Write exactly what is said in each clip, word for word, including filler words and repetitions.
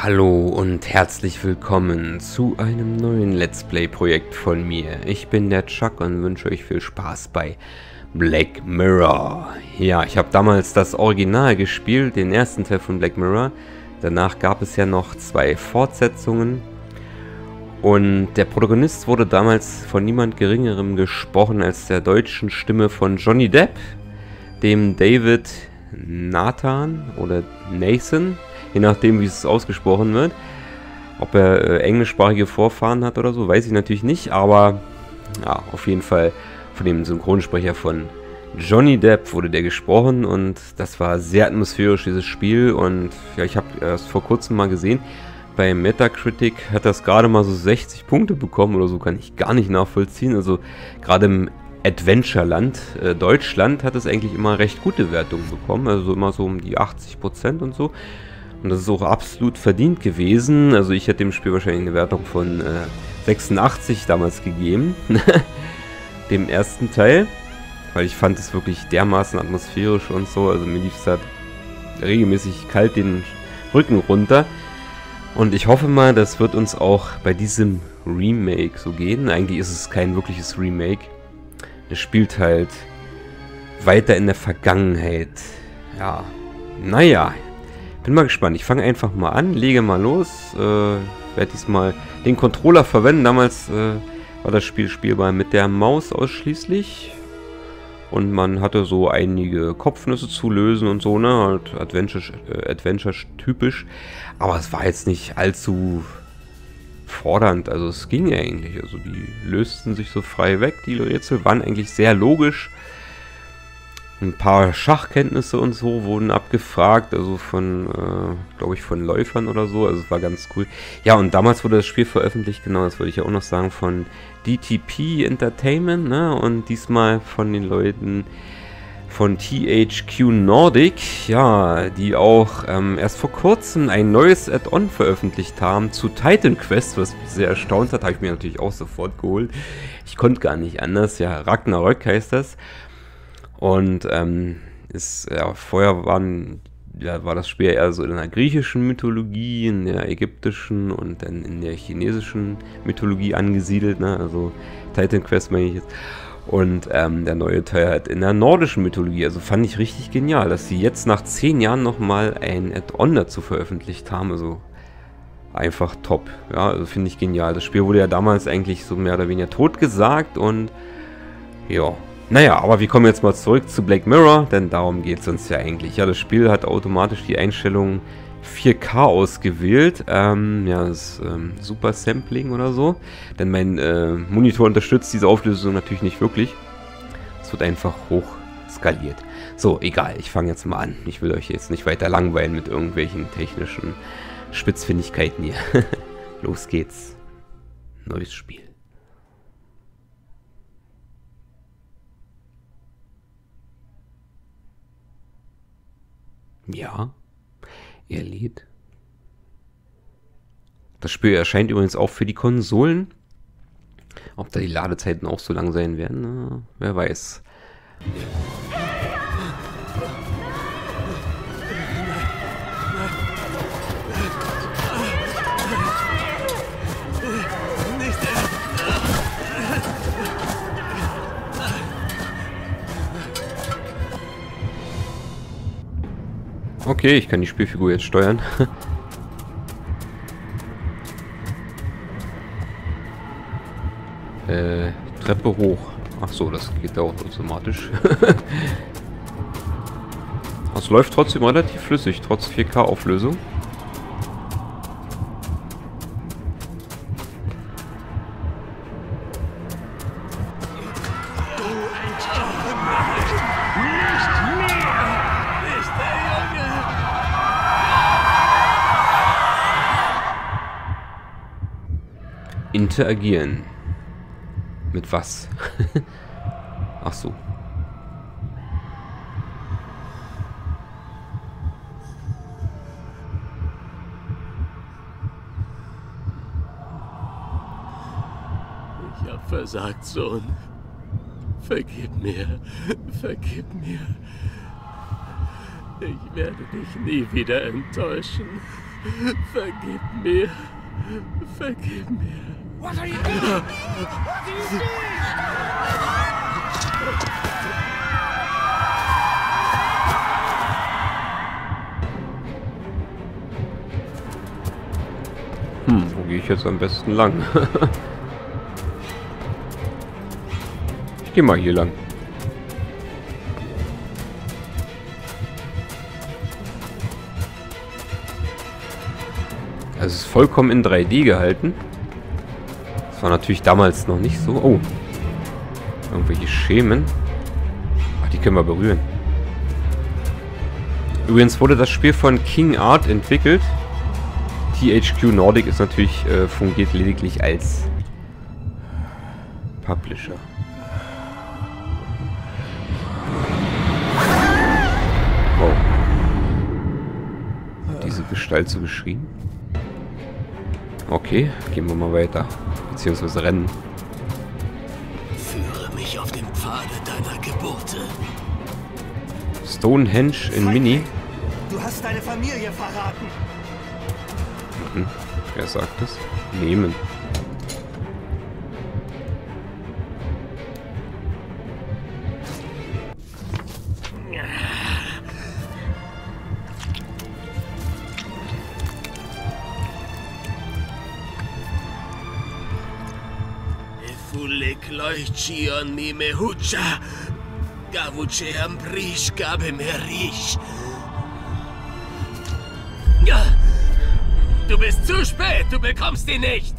Hallo und herzlich willkommen zu einem neuen Let's Play Projekt von mir. Ich bin der Chuck und wünsche euch viel Spaß bei Black Mirror. Ja, ich habe damals das Original gespielt, den ersten Teil von Black Mirror. Danach gab es ja noch zwei Fortsetzungen. Und der Protagonist wurde damals von niemand Geringerem gesprochen als der deutschen Stimme von Johnny Depp, dem David Nathan oder Nathan, je nachdem wie es ausgesprochen wird. Ob er äh, englischsprachige Vorfahren hat oder so, weiß ich natürlich nicht, aber ja, auf jeden Fall von dem Synchronsprecher von Johnny Depp wurde der gesprochen und das war sehr atmosphärisch, dieses Spiel. Und ja, ich habe erst vor kurzem mal gesehen, bei Metacritic hat das gerade mal so sechzig Punkte bekommen oder so, kann ich gar nicht nachvollziehen. Also gerade im Adventureland, äh, Deutschland, hat es eigentlich immer recht gute Wertungen bekommen, also immer so um die achtzig Prozent und so. Und das ist auch absolut verdient gewesen. Also ich hätte dem Spiel wahrscheinlich eine Wertung von äh, sechsundachtzig damals gegeben, dem ersten Teil, weil ich fand es wirklich dermaßen atmosphärisch und so. Also mir lief es halt regelmäßig kalt den Rücken runter. Und ich hoffe mal, das wird uns auch bei diesem Remake so gehen. Eigentlich ist es kein wirkliches Remake. Es spielt halt weiter in der Vergangenheit. Ja, naja. Bin mal gespannt. Ich fange einfach mal an, lege mal los. Äh, werde diesmal den Controller verwenden. Damals äh, war das Spiel spielbar mit der Maus ausschließlich. Und man hatte so einige Kopfnüsse zu lösen und so, ne? Halt Adventure, äh, Adventure typisch. Aber es war jetzt nicht allzu fordernd. Also es ging eigentlich. Also die lösten sich so frei weg. Die Rätsel waren eigentlich sehr logisch. Ein paar Schachkenntnisse und so wurden abgefragt, also von, äh, glaube ich, von Läufern oder so, also es war ganz cool. Ja, und damals wurde das Spiel veröffentlicht, genau, das wollte ich ja auch noch sagen, von D T P Entertainment, ne, und diesmal von den Leuten von T H Q Nordic, ja, die auch ähm, erst vor kurzem ein neues Add-on veröffentlicht haben zu Titan Quest, was mich sehr erstaunt hat, habe ich mir natürlich auch sofort geholt. Ich konnte gar nicht anders, ja, Ragnarök heißt das. Und ähm, ist, ja, vorher waren, ja, war das Spiel eher so in der griechischen Mythologie, in der ägyptischen und dann in der chinesischen Mythologie angesiedelt, ne? Also Titan Quest meine ich jetzt. Und ähm, der neue Teil halt in der nordischen Mythologie. Also fand ich richtig genial, dass sie jetzt nach zehn Jahren nochmal ein Add-on dazu veröffentlicht haben. Also einfach top. Ja, also finde ich genial. Das Spiel wurde ja damals eigentlich so mehr oder weniger totgesagt und ja. Naja, aber wir kommen jetzt mal zurück zu Black Mirror, denn darum geht es uns ja eigentlich. Ja, das Spiel hat automatisch die Einstellung vier K ausgewählt. Ähm, ja, das ist ähm, Super Sampling oder so. Denn mein äh, Monitor unterstützt diese Auflösung natürlich nicht wirklich. Es wird einfach hoch skaliert. So, egal, ich fange jetzt mal an. Ich will euch jetzt nicht weiter langweilen mit irgendwelchen technischen Spitzfindigkeiten hier. Los geht's. Neues Spiel. Ja, er lädt. Das Spiel erscheint übrigens auch für die Konsolen. Ob da die Ladezeiten auch so lang sein werden, na, wer weiß. Okay, ich kann die Spielfigur jetzt steuern. äh, Treppe hoch. Ach so, das geht auch automatisch. Das läuft trotzdem relativ flüssig, trotz vier K Auflösung. Interagieren. Mit was? Ach so. Ich hab versagt, Sohn. Vergib mir. Vergib mir. Ich werde dich nie wieder enttäuschen. Vergib mir. Vergib mir. What are you doing? What are you doing? Hm, wo gehe ich jetzt am besten lang? Ich gehe mal hier lang. Also es ist vollkommen in drei D gehalten. Das war natürlich damals noch nicht so. Oh. Irgendwelche Schemen. Ach, die können wir berühren. Übrigens wurde das Spiel von King Art entwickelt. T H Q Nordic ist natürlich, äh, fungiert lediglich als Publisher. Wow. Diese Gestalt so beschrieben. Okay, gehen wir mal weiter. Beziehungsweise rennen. Führe mich auf den Pfade deiner Gebote. Stonehenge in Mini. Du hast deine Familie verraten. Mhm. Wer sagt das? Nehmen. Leuchtchion mi mehucha. Gavuche ambrish gabe merish. Du bist zu spät, du bekommst ihn nicht.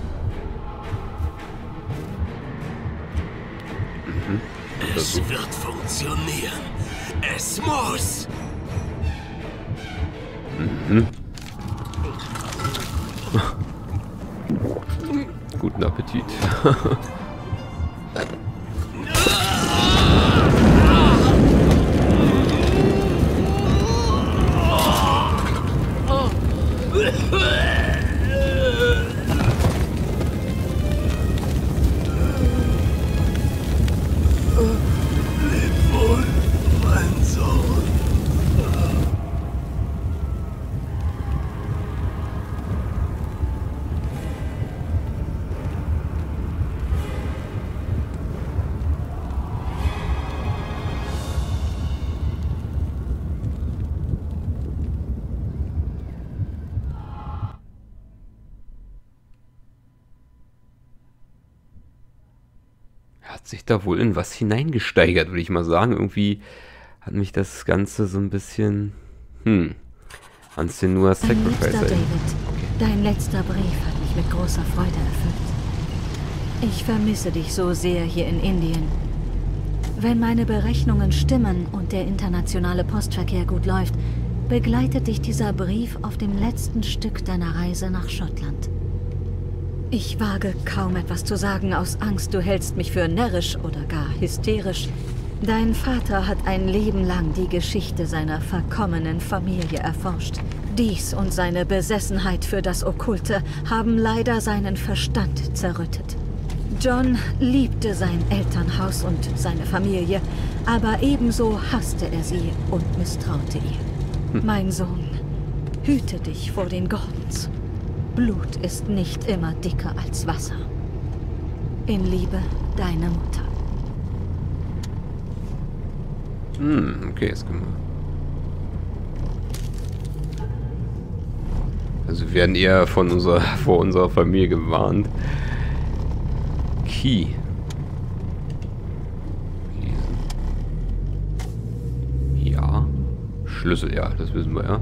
Mhm. Es wird funktionieren. Es muss. Mhm. Guten Appetit. Hat sich da wohl in was hineingesteigert, würde ich mal sagen. Irgendwie hat mich das Ganze so ein bisschen, hm, an Senua's Sacrifice Liebster David, okay. Dein letzter Brief hat mich mit großer Freude erfüllt. Ich vermisse dich so sehr hier in Indien. Wenn meine Berechnungen stimmen und der internationale Postverkehr gut läuft, begleitet dich dieser Brief auf dem letzten Stück deiner Reise nach Schottland. Ich wage kaum etwas zu sagen aus Angst, du hältst mich für närrisch oder gar hysterisch. Dein Vater hat ein Leben lang die Geschichte seiner verkommenen Familie erforscht. Dies und seine Besessenheit für das Okkulte haben leider seinen Verstand zerrüttet. John liebte sein Elternhaus und seine Familie, aber ebenso hasste er sie und misstraute ihr. Hm. Mein Sohn, hüte dich vor den Gordons. Blut ist nicht immer dicker als Wasser. In Liebe, deine Mutter. Hm, okay, jetzt können wir. Also wir werden eher von unserer, vor unserer Familie gewarnt. Key. Lesen. Ja. Schlüssel, ja, das wissen wir ja.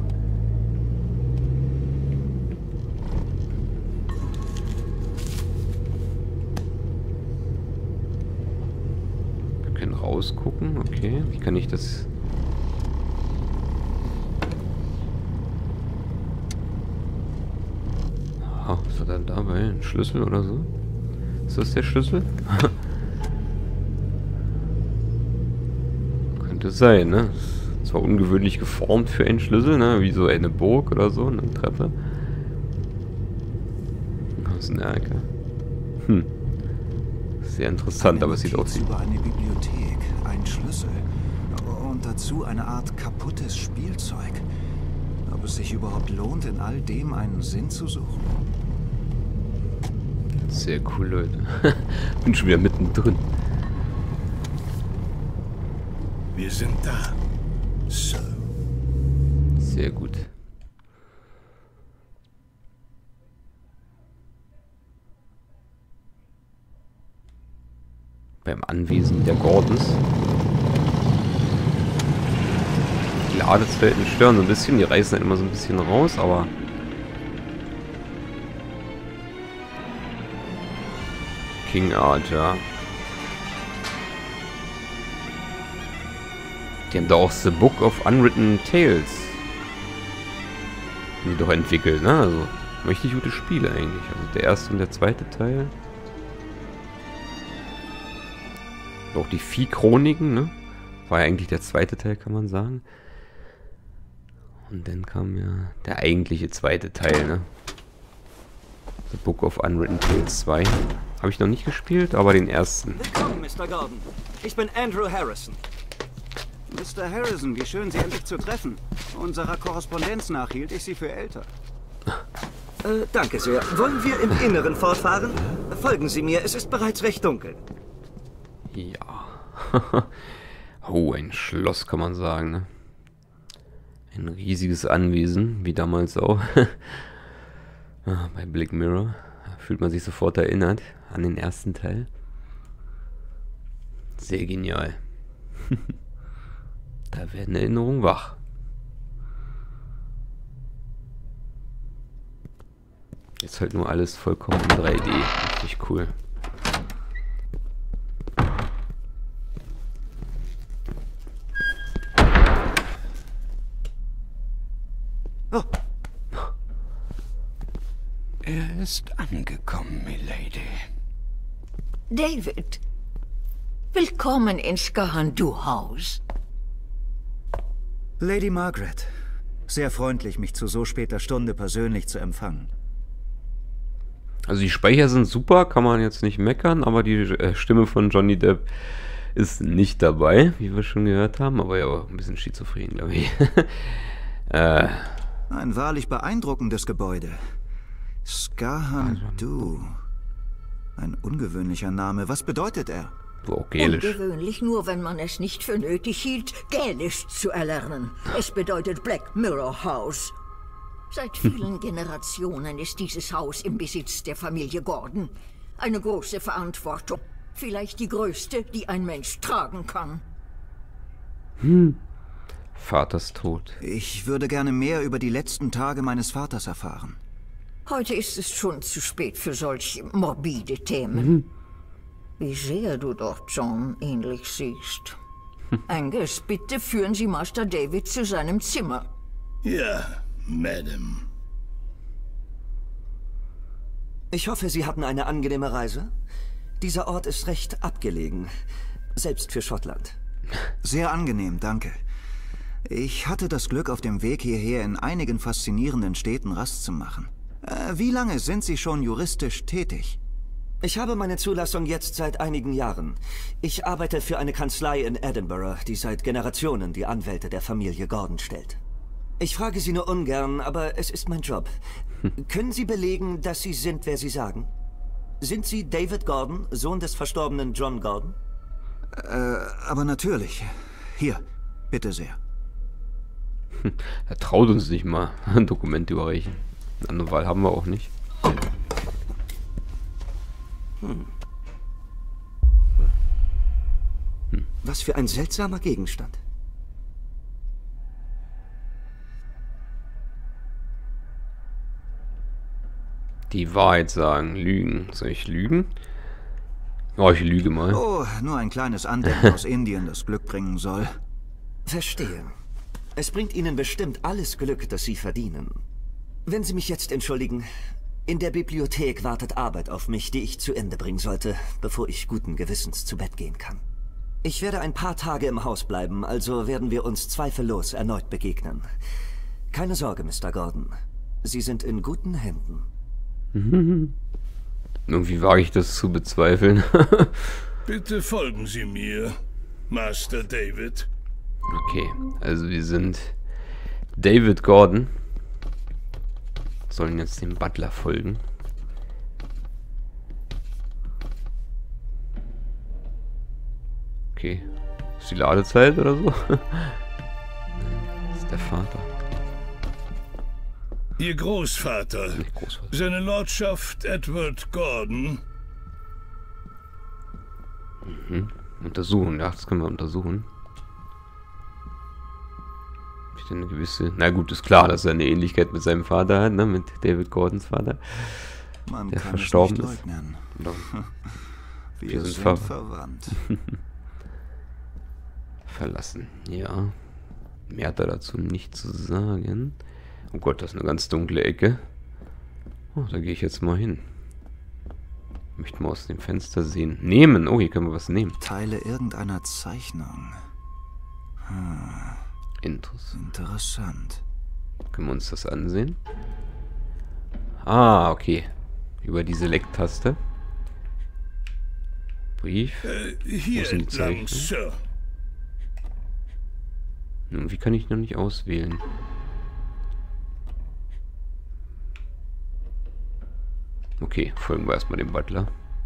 Rausgucken, okay. Wie kann ich das... Ah, was hat er dabei? Ein Schlüssel oder so? Ist das der Schlüssel? Könnte sein, ne? Ist zwar ungewöhnlich geformt für einen Schlüssel, ne? Wie so eine Burg oder so, eine Treppe. Das ist ein Erker. Hm. Sehr interessant, aber es sieht aus wie... über eine Bibliothek, ein Schlüssel und dazu eine Art kaputtes Spielzeug. ob es sich überhaupt lohnt, in all dem einen Sinn zu suchen. Sehr cool, Leute. Bin schon wieder mittendrin. Wir sind da. So. Sehr gut. Beim Anwesen der Gordons. Die Ladezellen stören so ein bisschen, die reißen halt immer so ein bisschen raus, aber King Arthur. Die haben da auch The Book of Unwritten Tales die doch entwickelt, ne? Also richtig gute Spiele eigentlich. Also der erste und der zweite Teil. Auch die Vieh-Chroniken, ne? War ja eigentlich der zweite Teil, kann man sagen. Und dann kam ja der eigentliche zweite Teil, ne? The Book of Unwritten Tales zwei. Habe ich noch nicht gespielt, aber den ersten. Willkommen, Mister Gordon. Ich bin Andrew Harrison. Mister Harrison, wie schön, Sie endlich zu treffen. Unserer Korrespondenz nach hielt ich Sie für älter. Äh, danke sehr. Wollen wir im Inneren fortfahren? Folgen Sie mir, es ist bereits recht dunkel. Ja. Oh, ein Schloss kann man sagen, ne? Ein riesiges Anwesen, wie damals auch. Bei Black Mirror. Da fühlt man sich sofort erinnert an den ersten Teil. Sehr genial. Da werden Erinnerungen wach. Jetzt halt nur alles vollkommen in drei D. Richtig cool. Oh. Er ist angekommen, Milady. David, willkommen in Skahandu-Haus. Lady Margaret, sehr freundlich, mich zu so später Stunde persönlich zu empfangen. Also die Speicher sind super, kann man jetzt nicht meckern, aber die äh, Stimme von Johnny Depp ist nicht dabei, wie wir schon gehört haben, aber ja auch ein bisschen schizophren, glaube ich. äh, Ein wahrlich beeindruckendes Gebäude. Skahandu. Ein ungewöhnlicher Name. Was bedeutet er? auch Gälisch. Ungewöhnlich nur, wenn man es nicht für nötig hielt, Gälisch zu erlernen. Es bedeutet Black Mirror House. Seit vielen Generationen ist dieses Haus im Besitz der Familie Gordon. Eine große Verantwortung. Vielleicht die größte, die ein Mensch tragen kann. Hm. Vaters Tod. Ich würde gerne mehr über die letzten Tage meines Vaters erfahren. Heute ist es schon zu spät für solch morbide Themen. Mhm. Wie sehr du doch John ähnlich siehst. Angus, bitte führen Sie Master David zu seinem Zimmer. Ja, Madame. Ich hoffe, Sie hatten eine angenehme Reise. Dieser Ort ist recht abgelegen, selbst für Schottland. Sehr angenehm, danke. Ich hatte das Glück, auf dem Weg hierher in einigen faszinierenden Städten Rast zu machen. Äh, wie lange sind Sie schon juristisch tätig? Ich habe meine Zulassung jetzt seit einigen Jahren. Ich arbeite für eine Kanzlei in Edinburgh, die seit Generationen die Anwälte der Familie Gordon stellt. Ich frage Sie nur ungern, aber es ist mein Job. Können Sie belegen, dass Sie sind, wer Sie sagen? Sind Sie David Gordon, Sohn des verstorbenen John Gordon? Äh, aber natürlich. Hier, bitte sehr. Er traut uns nicht mal, ein Dokument überreichen. Eine andere Wahl haben wir auch nicht. Hm. Hm. Was für ein seltsamer Gegenstand. Die Wahrheit sagen, lügen. Soll ich lügen? Oh, ich lüge mal. Oh, nur ein kleines Andenken aus Indien, das Glück bringen soll. Verstehe. Es bringt Ihnen bestimmt alles Glück, das Sie verdienen. Wenn Sie mich jetzt entschuldigen, in der Bibliothek wartet Arbeit auf mich, die ich zu Ende bringen sollte, bevor ich guten Gewissens zu Bett gehen kann. Ich werde ein paar Tage im Haus bleiben, also werden wir uns zweifellos erneut begegnen. Keine Sorge, Mister Gordon. Sie sind in guten Händen. Mhm. Irgendwie wage ich das zu bezweifeln. Bitte folgen Sie mir, Master David. Okay, also wir sind David Gordon. Sollen jetzt dem Butler folgen. Okay. Ist die Ladezeit oder so? Das ist der Vater. Ihr Großvater, Großvater. seine Lordschaft Edward Gordon. Mhm. Untersuchen, ja, das können wir untersuchen. Hab ich denn eine gewisse... Na gut, ist klar, dass er eine Ähnlichkeit mit seinem Vater hat, ne? Mit David Gordons Vater. Man der kann verstorben es nicht ist. leugnen. Oder Wir, wir sind sind, ver verwandt. verlassen. Ja. Mehr hat er dazu nicht zu sagen. Oh Gott, das ist eine ganz dunkle Ecke. Oh, da gehe ich jetzt mal hin. Möchten wir aus dem Fenster sehen. Nehmen! Oh, hier können wir was nehmen. Teile irgendeiner Zeichnung. Hm, Interessant. interessant. Können wir uns das ansehen? Ah, okay. Über die Select-Taste. Brief. Äh, hier Wo sind die entlang, Zeichen? Sir. Nun, wie kann ich noch nicht auswählen? Okay, folgen wir erstmal dem Butler.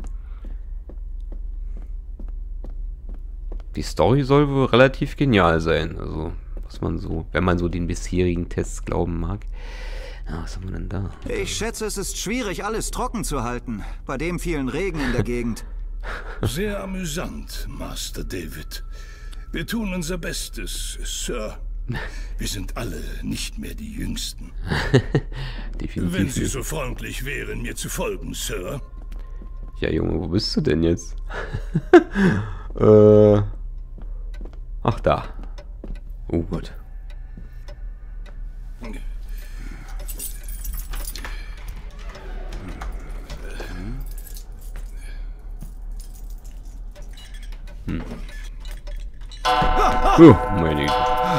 Die Story soll wohl relativ genial sein. Also, was man so, wenn man so den bisherigen Tests glauben mag. Ja, was haben wir denn da? Ich schätze, es ist schwierig, alles trocken zu halten. Bei dem vielen Regen in der Gegend. Sehr amüsant, Master David. Wir tun unser Bestes, Sir. Wir sind alle nicht mehr die Jüngsten. Definitiv. Wenn Sie nicht. so freundlich wären, mir zu folgen, Sir. Ja, Junge, wo bist du denn jetzt? äh. Ach, da. Oh Gott. Hm. Oh, meine Güte.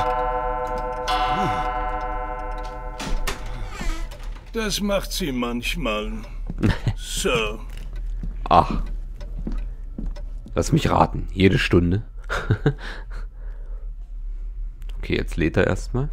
Das macht sie manchmal, Sir. Ach. Lass mich raten. Jede Stunde. Okay, jetzt lädt er erstmal.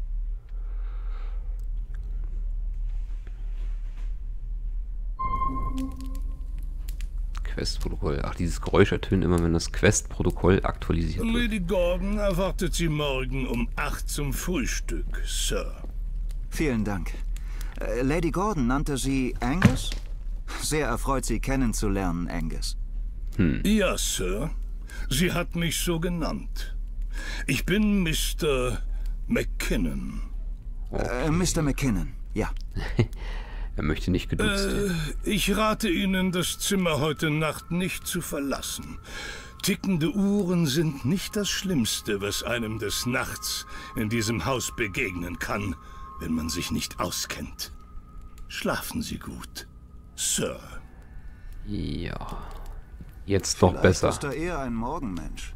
Questprotokoll. Ach, dieses Geräusch ertönt immer, wenn das Questprotokoll aktualisiert wird. Lady Gordon erwartet Sie morgen um acht zum Frühstück, Sir. Vielen Dank. Äh, Lady Gordon nannte Sie Angus? Sehr erfreut, Sie kennenzulernen, Angus. Hm. Ja, Sir. Sie hat mich so genannt. Ich bin Mister McKinnon. Äh, Mister McKinnon, ja. Er möchte nicht geduzt werden. Äh, ich rate Ihnen, das Zimmer heute Nacht nicht zu verlassen. Tickende Uhren sind nicht das Schlimmste, was einem des Nachts in diesem Haus begegnen kann, wenn man sich nicht auskennt. Schlafen Sie gut, Sir. Ja. Jetzt doch Vielleicht besser. ist er eher ein Morgenmensch.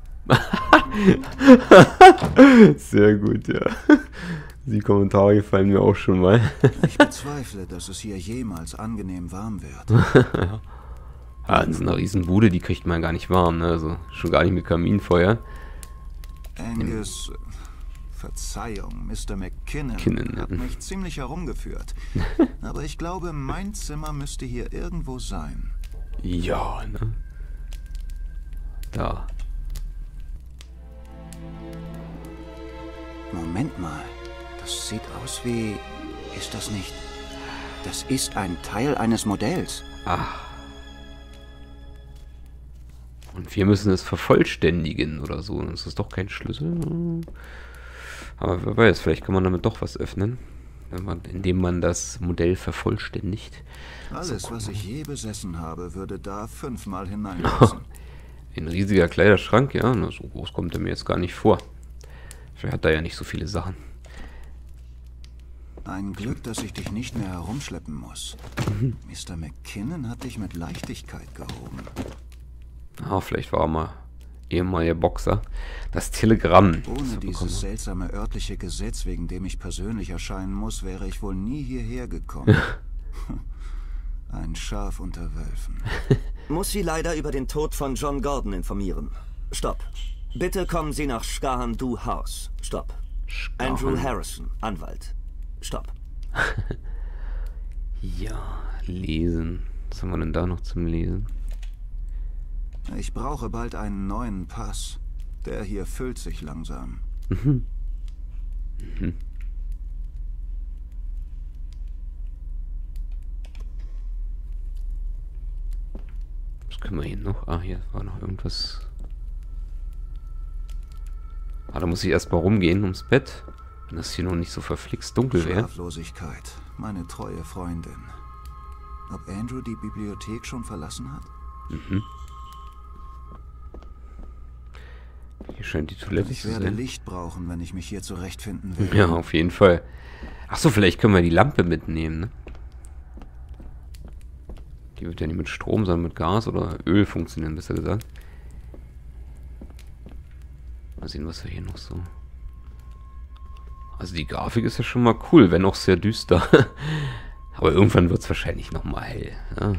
Sehr gut, ja. Die Kommentare gefallen mir auch schon mal. Ich bezweifle, dass es hier jemals angenehm warm wird. Ja. Ja, in so einer riesen Bude, die kriegt man gar nicht warm, ne? Also schon gar nicht mit Kaminfeuer. Angus, Verzeihung, Mister McKinnon Kinnon, ja. hat mich ziemlich herumgeführt. Aber ich glaube, mein Zimmer müsste hier irgendwo sein. Ja, ne? Da. Moment mal, das sieht aus wie... Ist das nicht... Das ist ein Teil eines Modells. Ach. Und wir müssen es vervollständigen oder so. Das ist doch kein Schlüssel. Aber wer weiß, vielleicht kann man damit doch was öffnen. Wenn man, indem man das Modell vervollständigt. Alles, So, was ich je besessen habe, würde da fünfmal hineinpassen. Ein riesiger Kleiderschrank, ja. Na, so groß kommt er mir jetzt gar nicht vor. Vielleicht hat er ja nicht so viele Sachen. Ein Glück, dass ich dich nicht mehr herumschleppen muss. Mister McKinnon hat dich mit Leichtigkeit gehoben. Ah, vielleicht war er mal ehemaliger Boxer. Das Telegramm. Ohne das wir bekommen dieses haben. seltsame örtliche Gesetz, wegen dem ich persönlich erscheinen muss, wäre ich wohl nie hierher gekommen. Ein Schaf unter Wölfen. Muss Sie leider über den Tod von John Gordon informieren. Stopp. Bitte kommen Sie nach Skahandu House. Stopp. Andrew Harrison, Anwalt. Stopp. Ja, lesen. Was haben wir denn da noch zum Lesen? Ich brauche bald einen neuen Pass. Der hier füllt sich langsam. Mhm. Mhm. Was können wir hier noch? Ah, hier war noch irgendwas. Ah, da muss ich erstmal rumgehen ums Bett. Wenn das hier noch nicht so verflixt dunkel wäre. Schlaflosigkeit, meine treue Freundin. Ob Andrew die Bibliothek schon verlassen hat? Mhm. Hier scheint die Toilette Ich zu werde sein. Licht brauchen, wenn ich mich hier zurechtfinden will. Ja, auf jeden Fall. Achso, vielleicht können wir die Lampe mitnehmen, ne? Die wird ja nicht mit Strom, sondern mit Gas oder Öl funktionieren, besser gesagt. Mal sehen, was wir hier noch so... Also die Grafik ist ja schon mal cool, wenn auch sehr düster. Aber irgendwann wird es wahrscheinlich nochmal hell. Ja.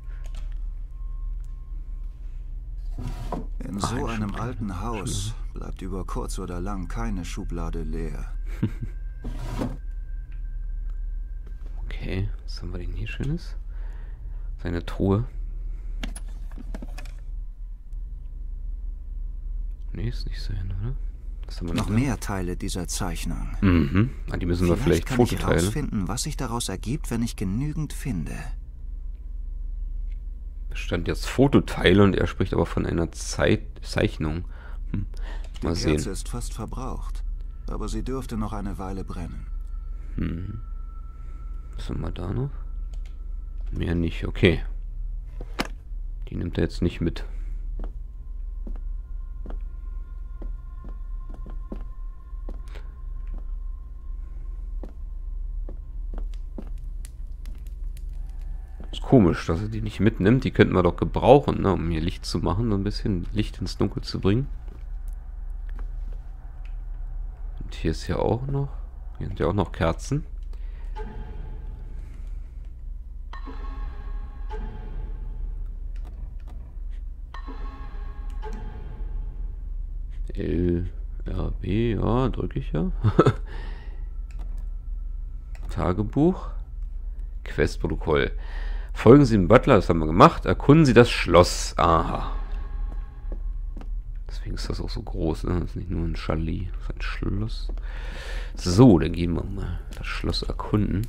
In so einem alten Haus bleibt über kurz oder lang keine Schublade leer. Okay, was haben wir denn hier Schönes? Seine Truhe. Nee, ist nicht sein, oder? Was haben wir Noch noch mehr Teile dieser Zeichnung. Mhm. Ah, die müssen wir vielleicht kann ich Fototeile. herausfinden, was sich daraus ergibt, wenn ich genügend finde. Da stand jetzt Fototeile und er spricht aber von einer Zeit Zeichnung. Hm. Mal Die sehen. Kerze ist fast verbraucht, aber sie dürfte noch eine Weile brennen. Hm. Was haben wir da noch? Mehr nicht, okay. Die nimmt er jetzt nicht mit. Ist komisch, dass er die nicht mitnimmt. Die könnten wir doch gebrauchen, ne, um hier Licht zu machen, so ein bisschen Licht ins Dunkel zu bringen. Und hier ist ja auch noch, hier sind ja auch noch Kerzen. L, R, B, ja, drücke ich ja. Tagebuch. Questprotokoll. Folgen Sie dem Butler, das haben wir gemacht. Erkunden Sie das Schloss. Aha. Deswegen ist das auch so groß, ne? Das ist nicht nur ein Chalet, das ist ein Schloss. So, dann gehen wir mal das Schloss erkunden.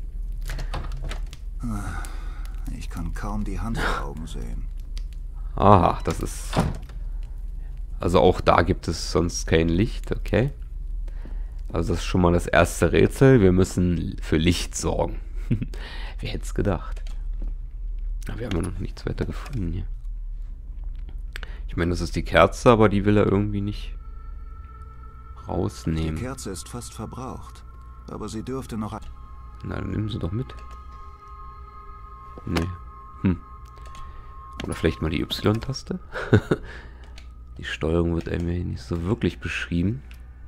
Ich kann kaum die Hand vor Augen sehen. Aha, das ist... Also auch da gibt es sonst kein Licht, okay. Also das ist schon mal das erste Rätsel. Wir müssen für Licht sorgen. Wer hätte es gedacht? Aber wir haben ja noch nichts weiter gefunden hier. Ich meine, das ist die Kerze, aber die will er irgendwie nicht rausnehmen. Die Kerze ist fast verbraucht, aber sie dürfte noch... Na, dann nehmen sie doch mit. Nee. Hm. Oder vielleicht mal die Y-Taste? Die Steuerung wird einem ja nicht so wirklich beschrieben.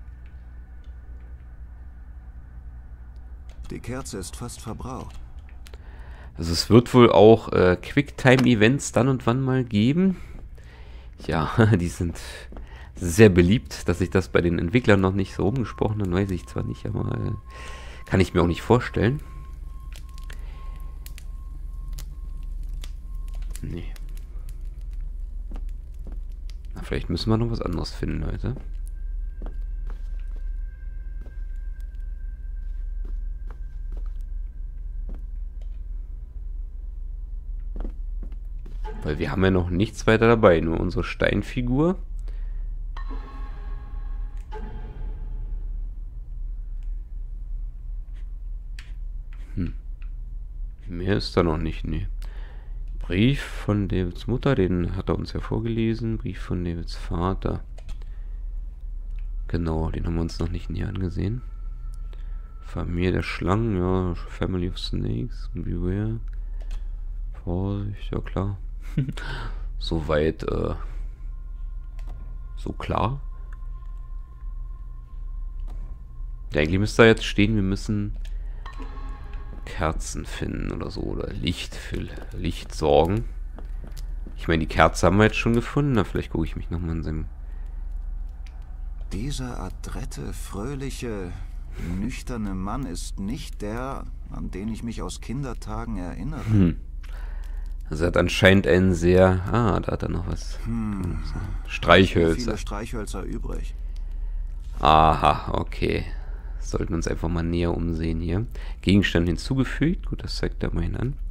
Die Kerze ist fast verbraucht. Also es wird wohl auch äh, Quicktime-Events dann und wann mal geben. Ja, die sind sehr beliebt. Dass sich das bei den Entwicklern noch nicht so rumgesprochen hat, weiß ich zwar nicht, aber äh, kann ich mir auch nicht vorstellen. Nee. Na, vielleicht müssen wir noch was anderes finden, Leute. Weil wir haben ja noch nichts weiter dabei, nur unsere Steinfigur. Hm. Mehr ist da noch nicht, nee. Brief von Davids Mutter, den hat er uns ja vorgelesen. Brief von Davids Vater. Genau, den haben wir uns noch nicht näher angesehen. Familie der Schlangen, ja. Family of Snakes, Beware. Vorsicht, ja klar. Soweit, äh, so klar. Ja, eigentlich müsste da jetzt stehen, wir müssen Kerzen finden oder so, oder Licht für Licht sorgen. Ich meine, die Kerze haben wir jetzt schon gefunden, na, vielleicht gucke ich mich nochmal in seinem... Dieser adrette, fröhliche, nüchterne Mann ist nicht der, an den ich mich aus Kindertagen erinnere. Hm. Also er hat anscheinend einen sehr... Ah, da hat er noch was. Hm. Streichhölzer. Viele Streichhölzer übrig. Aha, okay. Sollten uns einfach mal näher umsehen hier. Gegenstand hinzugefügt. Gut, das zeigt er mal an.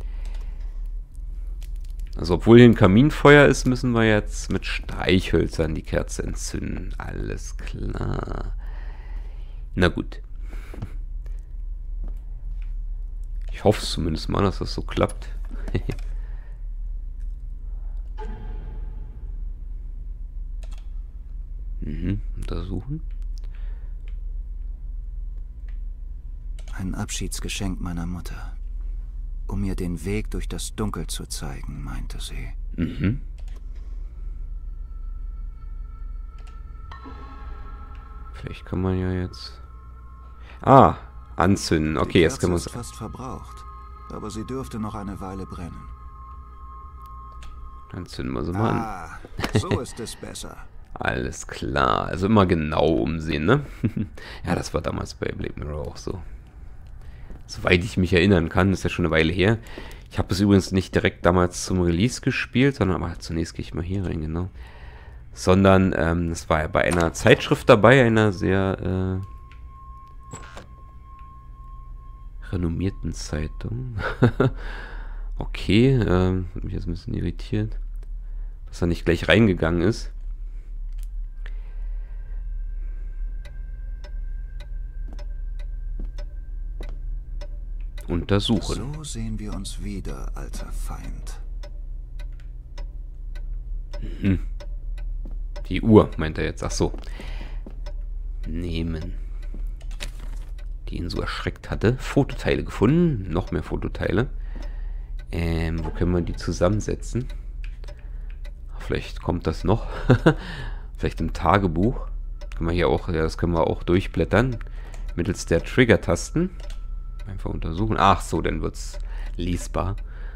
Also obwohl hier ein Kaminfeuer ist, müssen wir jetzt mit Streichhölzern die Kerze entzünden. Alles klar. Na gut. Ich hoffe zumindest mal, dass das so klappt. mhm, untersuchen. Ein Abschiedsgeschenk meiner Mutter. Um mir den Weg durch das Dunkel zu zeigen, meinte sie. Mhm. Vielleicht kann man ja jetzt... Ah, anzünden. Okay, Die jetzt können wir Kerze es... ist fast verbraucht, aber sie dürfte noch eine Weile brennen. Dann zünden wir sie mal an. Ah, so ist es besser. Alles klar. Also immer genau umsehen, ne? Ja, das war damals bei Black Mirror auch so. Soweit ich mich erinnern kann, ist ja schon eine Weile her. Ich habe es übrigens nicht direkt damals zum Release gespielt, sondern aber zunächst gehe ich mal hier rein, genau. Sondern ähm, es war ja bei einer Zeitschrift dabei, einer sehr äh, renommierten Zeitung. Okay, ähm, hat mich jetzt ein bisschen irritiert, dass er nicht gleich reingegangen ist. Untersuchen. So sehen wir uns wieder, alter Feind. Mhm. Die Uhr, meint er jetzt. Ach so. Nehmen. Die ihn so erschreckt hatte. Fototeile gefunden. Noch mehr Fototeile. Ähm, wo können wir die zusammensetzen? Vielleicht kommt das noch. Vielleicht im Tagebuch. Können wir hier auch, ja, das können wir auch durchblättern. Mittels der Trigger-Tasten. Einfach untersuchen. Ach so, dann wird es lesbar.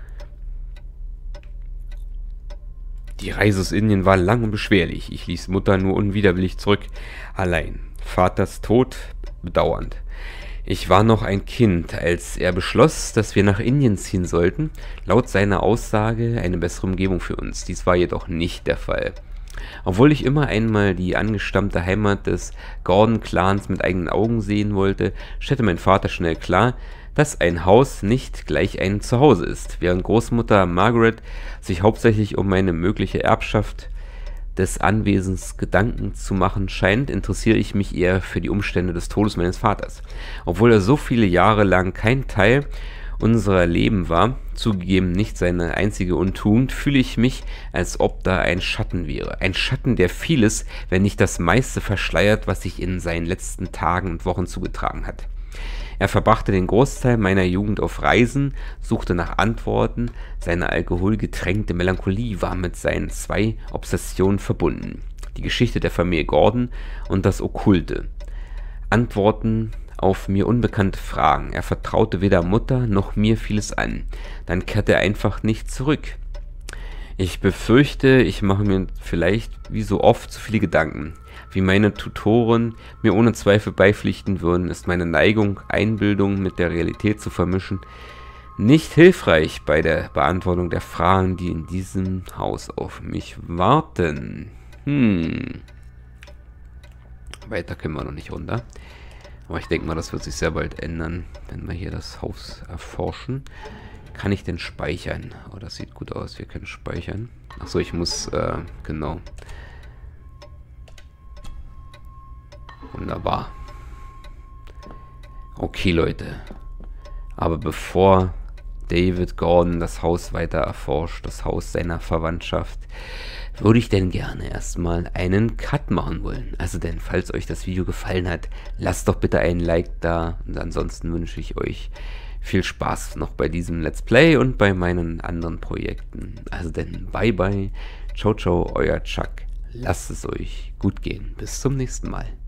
Die Reise aus Indien war lang und beschwerlich. Ich ließ Mutter nur unwiderwillig zurück. Allein. Vaters Tod bedauernd. Ich war noch ein Kind, als er beschloss, dass wir nach Indien ziehen sollten. Laut seiner Aussage eine bessere Umgebung für uns. Dies war jedoch nicht der Fall. Obwohl ich immer einmal die angestammte Heimat des Gordon-Clans mit eigenen Augen sehen wollte, stellte mein Vater schnell klar, dass ein Haus nicht gleich ein Zuhause ist. Während Großmutter Margaret sich hauptsächlich um meine mögliche Erbschaft des Anwesens Gedanken zu machen scheint, interessiere ich mich eher für die Umstände des Todes meines Vaters. Obwohl er so viele Jahre lang kein Teil unserer Leben war, zugegeben nicht seine einzige Untugend, fühle ich mich, als ob da ein Schatten wäre. Ein Schatten, der vieles, wenn nicht das meiste verschleiert, was sich in seinen letzten Tagen und Wochen zugetragen hat. Er verbrachte den Großteil meiner Jugend auf Reisen, suchte nach Antworten, seine alkoholgetränkte Melancholie war mit seinen zwei Obsessionen verbunden. Die Geschichte der Familie Gordon und das Okkulte. Antworten auf mir unbekannte Fragen. Er vertraute weder Mutter noch mir vieles an. Dann kehrte er einfach nicht zurück. Ich befürchte, ich mache mir vielleicht wie so oft zu viele Gedanken. Wie meine Tutoren mir ohne Zweifel beipflichten würden, ist meine Neigung, Einbildung mit der Realität zu vermischen, nicht hilfreich bei der Beantwortung der Fragen, die in diesem Haus auf mich warten. Hm. Weiter können wir noch nicht runter. Aber ich denke mal, das wird sich sehr bald ändern, wenn wir hier das Haus erforschen. Kann ich denn speichern? Oh, das sieht gut aus. Wir können speichern. Achso, ich muss, äh, genau. Wunderbar. Okay, Leute. Aber bevor David Gordon das Haus weiter erforscht, das Haus seiner Verwandtschaft, würde ich denn gerne erstmal einen Cut machen wollen. Also denn, falls euch das Video gefallen hat, lasst doch bitte einen Like da. Und ansonsten wünsche ich euch viel Spaß noch bei diesem Let's Play und bei meinen anderen Projekten. Also denn, bye bye. Ciao, ciao, euer Chuck. Lasst es euch gut gehen. Bis zum nächsten Mal.